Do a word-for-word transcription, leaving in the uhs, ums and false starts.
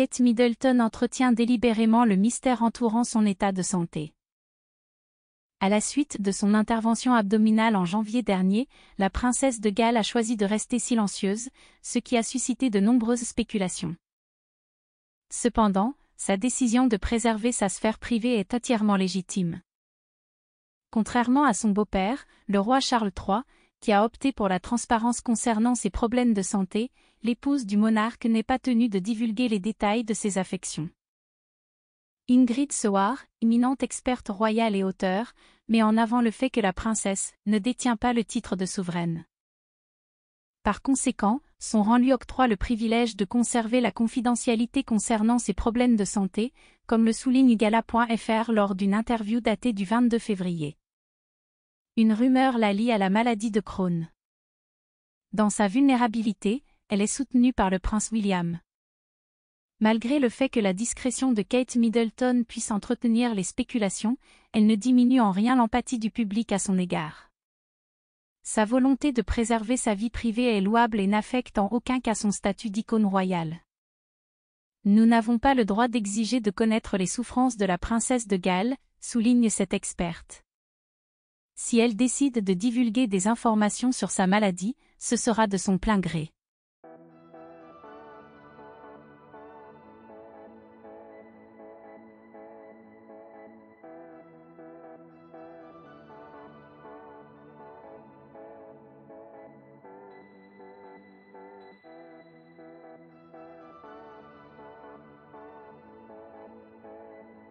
Kate Middleton entretient délibérément le mystère entourant son état de santé. À la suite de son intervention abdominale en janvier dernier, la princesse de Galles a choisi de rester silencieuse, ce qui a suscité de nombreuses spéculations. Cependant, sa décision de préserver sa sphère privée est entièrement légitime. Contrairement à son beau-père, le roi Charles trois, qui a opté pour la transparence concernant ses problèmes de santé, l'épouse du monarque n'est pas tenue de divulguer les détails de ses affections. Ingrid Seward, éminente experte royale et auteure, met en avant le fait que la princesse ne détient pas le titre de souveraine. Par conséquent, son rang lui octroie le privilège de conserver la confidentialité concernant ses problèmes de santé, comme le souligne Gala point F R lors d'une interview datée du vingt-deux février. Une rumeur la lie à la maladie de Crohn. Dans sa vulnérabilité, elle est soutenue par le prince William. Malgré le fait que la discrétion de Kate Middleton puisse entretenir les spéculations, elle ne diminue en rien l'empathie du public à son égard. Sa volonté de préserver sa vie privée est louable et n'affecte en aucun cas son statut d'icône royale. Nous n'avons pas le droit d'exiger de connaître les souffrances de la princesse de Galles, souligne cette experte. Si elle décide de divulguer des informations sur sa maladie, ce sera de son plein gré.